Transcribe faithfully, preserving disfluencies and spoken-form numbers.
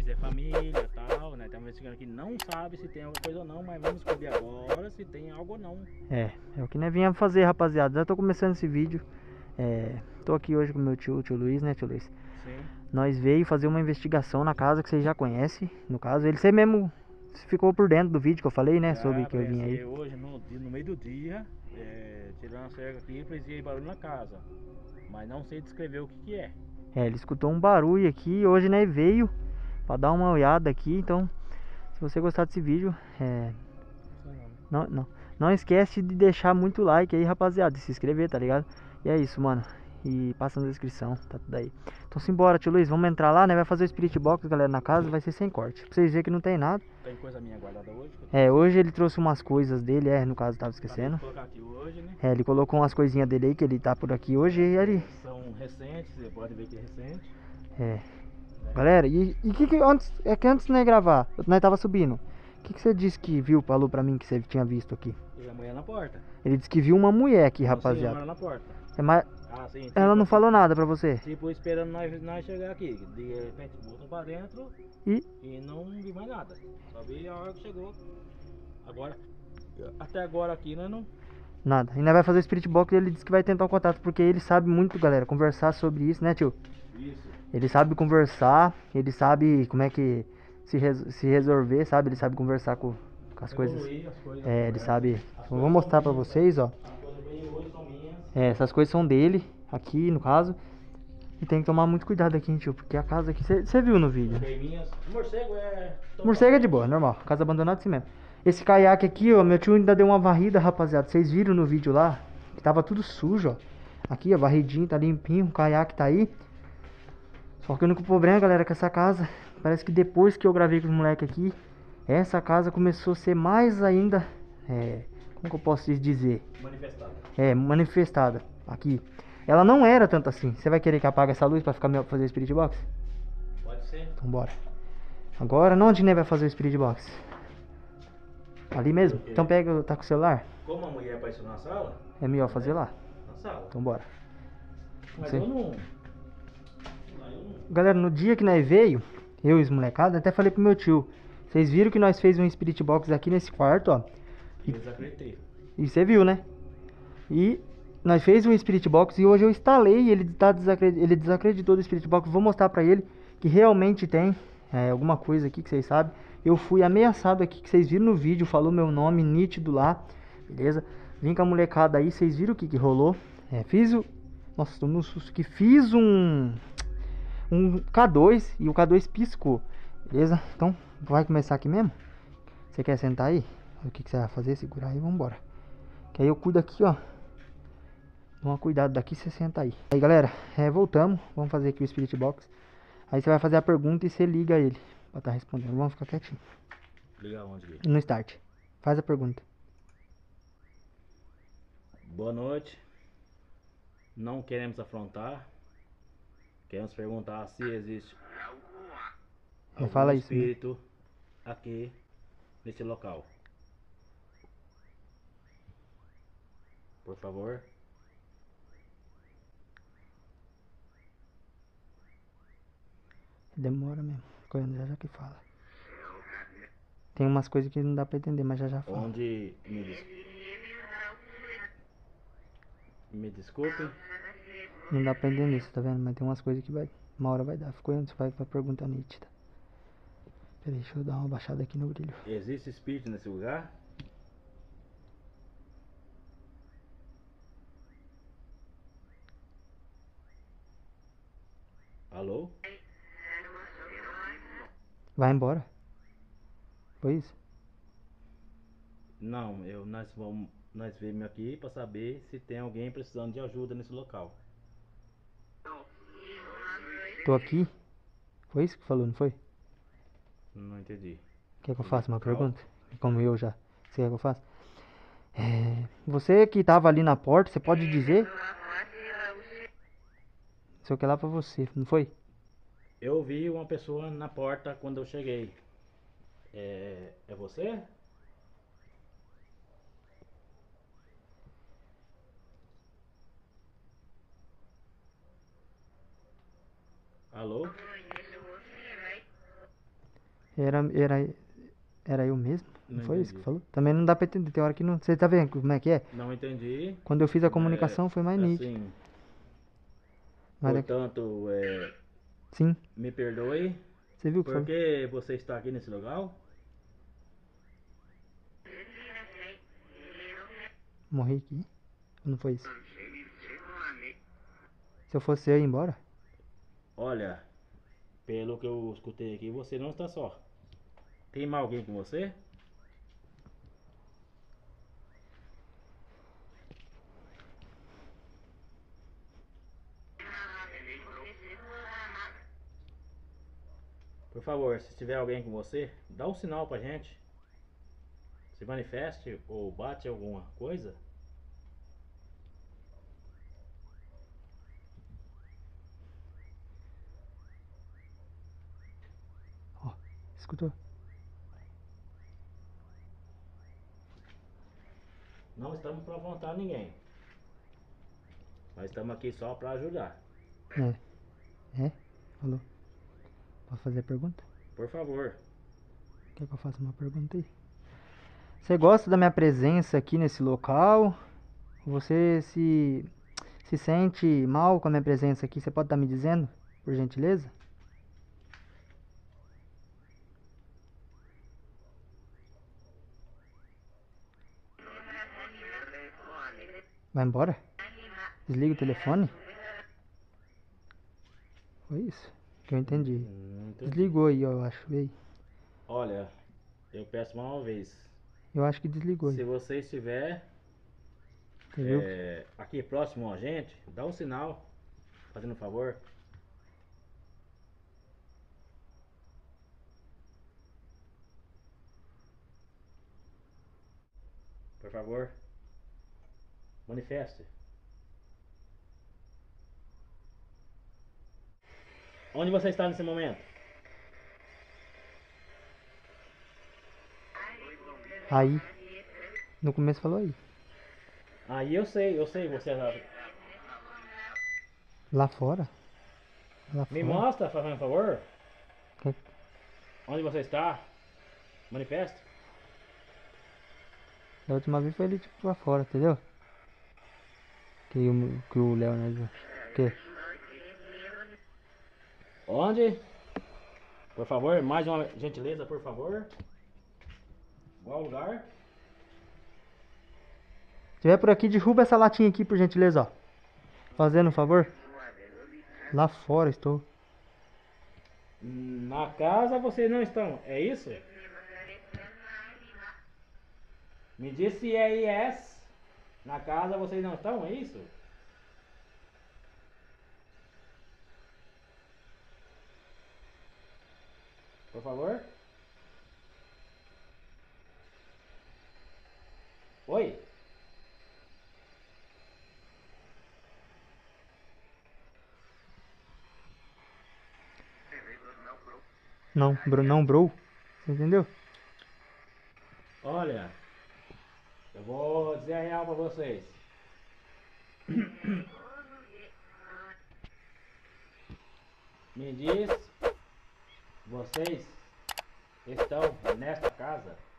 nós, é família e tal, né? Estamos investigando aqui, não sabe se tem alguma coisa ou não, mas vamos descobrir agora se tem algo ou não. É, é o que nós vinha fazer, rapaziada. Já tô começando esse vídeo. É, tô aqui hoje com meu tio, o tio Luiz, né, tio Luiz? Sim. Nós veio fazer uma investigação na casa que vocês já conhecem. No caso, ele você mesmo ficou por dentro do vídeo que eu falei, né? Já sobre que eu vim aí. hoje, no, no meio do dia, é, tirando a cerca aqui, fazia barulho na casa. Mas não sei descrever o que que é. É, ele escutou um barulho aqui. Hoje, né, veio pra dar uma olhada aqui. Então, se você gostar desse vídeo, é, não, não, não esquece de deixar muito like aí, rapaziada. De se inscrever, tá ligado? E é isso, mano. E passa na descrição, tá tudo aí. Então simbora, tio Luiz, vamos entrar lá, né? Vai fazer o Spirit Box, galera, na casa, vai ser sem corte. Pra vocês verem que não tem nada. Tem coisa minha guardada hoje? É, hoje ele trouxe umas coisas dele, é, no caso, tava esquecendo. Vou colocar aqui hoje, né? É, ele colocou umas coisinhas dele aí, que ele tá por aqui hoje e ele... São recentes, você pode ver que é recente. É. Galera, e o que que antes, é que antes de nós gravar, nós tava subindo. O que que você disse que viu, falou pra mim que você tinha visto aqui? E a mulher na porta. Ele disse que viu uma mulher aqui, Uma rapaziada. senhora na porta. É, mas Ah, sim. ela tipo não assim, falou nada pra você? Tipo, esperando nós, nós chegar aqui. De repente voltam pra dentro E? e não vi mais nada. Só vi a hora que chegou. Agora, até agora aqui, né, não... Nada. E nós vai fazer o Spirit Box e ele disse que vai tentar o contato, porque ele sabe muito, galera, conversar sobre isso, né, tio? Isso. Ele sabe conversar, ele sabe como é que se, res, se resolver, sabe? Ele sabe conversar com, com as coisas. As coisas. É, ele sabe. Eu vou mostrar pra vocês, ó. As coisas que eu hoje são minhas. É, essas coisas são dele, aqui no caso. E tem que tomar muito cuidado aqui, hein, tio, porque a casa aqui, você viu no vídeo. Bem minhas. Morcego é... Morcego é de boa, normal, casa abandonada assim mesmo. Esse caiaque aqui, ó, meu tio ainda deu uma varrida, rapaziada. Vocês viram no vídeo lá, que tava tudo sujo, ó. Aqui, ó, varridinho, tá limpinho, o caiaque tá aí. Só que o único problema, galera, é que essa casa, parece que depois que eu gravei com os moleques aqui, essa casa começou a ser mais ainda, é, como que eu posso dizer? Manifestada. É, manifestada, aqui. Ela não era tanto assim. Você vai querer que apague essa luz pra ficar melhor pra fazer o Spirit Box? Pode ser. Então bora. Agora, onde né, vai fazer o Spirit Box? Ali mesmo? Então pega, tá com o celular? Como a mulher apareceu na sala? É melhor fazer lá. Na sala. Então bora. Mas Você... eu não... Galera, no dia que nós veio, eu e os molecados, até falei pro meu tio. Vocês viram que nós fez um Spirit Box aqui nesse quarto, ó. E eu desacreditei. E você viu, né? E nós fez um Spirit Box e hoje eu instalei e ele, tá desacred... ele desacreditou do Spirit Box. Vou mostrar pra ele que realmente tem é, alguma coisa aqui que vocês sabem. Eu fui ameaçado aqui, que vocês viram no vídeo, falou meu nome nítido lá, beleza? Vim com a molecada aí, vocês viram o que que rolou. É, fiz o... Nossa, tô no susto que fiz um... Um K dois e o K dois piscou, beleza? Então, vai começar aqui mesmo? Você quer sentar aí? O que que você vai fazer? Segurar aí, vambora. Que aí eu cuido aqui, ó. Toma cuidado daqui, você senta aí. Aí, galera, é, voltamos. Vamos fazer aqui o Spirit Box. Aí você vai fazer a pergunta e você liga ele pra estar respondendo. Vamos ficar quietinho. Liga onde aqui? No start. Faz a pergunta. Boa noite. Não queremos afrontar. Queremos perguntar se existe algum Fala isso, né? espírito aqui nesse local. Por favor. Demora mesmo. Coisa já já que fala. Tem umas coisas que não dá pra entender, mas já já fala. Onde me, des... me desculpe. Não dá pra entender isso, tá vendo? Mas tem umas coisas que vai... Uma hora vai dar. Ficou antes, vai pra pergunta nítida. Peraí, deixa eu dar uma baixada aqui no brilho. Existe espírito nesse lugar? Alô? Vai embora. Foi isso? Não, eu, nós vamos, nós viemos aqui para saber se tem alguém precisando de ajuda nesse local. Tô aqui. Foi isso que falou, não foi? Não entendi. Quer que eu faça uma pergunta? Como eu já. Você quer que eu faça? É, você que tava ali na porta, você pode dizer? Sei o que lá pra você, não foi? Eu vi uma pessoa na porta quando eu cheguei. É, é você? Alô? Era, era, era eu mesmo? Não Não foi isso que entendi. falou? Também não dá pra entender, tem hora que não. Você tá vendo como é que é? Não entendi. Quando eu fiz a É, comunicação foi mais nítido. assim, Mas daqui. portanto, é, Sim, me perdoe. você viu o que Por falou? que você está aqui nesse local? Morri aqui. Não foi isso. Se eu fosse eu ia embora? Olha, pelo que eu escutei aqui, você não está só. Tem mais alguém com você? Por favor, se tiver alguém com você, dá um sinal pra gente. Se manifeste ou bate alguma coisa. Ó, escutou? Não estamos para afrontar ninguém. Nós estamos aqui só para ajudar. É. É? Falou. Posso fazer a pergunta? Por favor. Quer que eu faça uma pergunta aí? Você gosta da minha presença aqui nesse local? Você se, se sente mal com a minha presença aqui? Você pode estar me dizendo, por gentileza? Vai embora? Desliga o telefone? Foi isso que eu entendi. Não entendi. Desligou aí, eu acho. Ei, Olha, eu peço mais uma vez. eu acho que desligou Se aí. você estiver Você viu? é, aqui próximo a gente, dá um sinal. Fazendo um favor. Por favor. Manifeste. Onde você está nesse momento? Aí. No começo falou aí. Aí eu sei, eu sei, você é. Lá fora? Lá Me fora? mostra, fazendo um favor. Que- Onde você está? Manifeste. Da última vez foi ali tipo lá fora, entendeu? Que o, que o Leonardo. Que? Onde? Por favor, mais uma gentileza, por favor. Qual lugar? Se tiver por aqui, derruba essa latinha aqui, por gentileza, ó. Fazendo um favor. Lá fora estou. Na casa vocês não estão, é isso? Me diz se é yes. Na casa vocês não estão, é isso? Por favor? Oi? Não, bro, não, bro. Você entendeu? Olha, eu vou dizer a real pra vocês. Me diz, vocês estão nesta casa?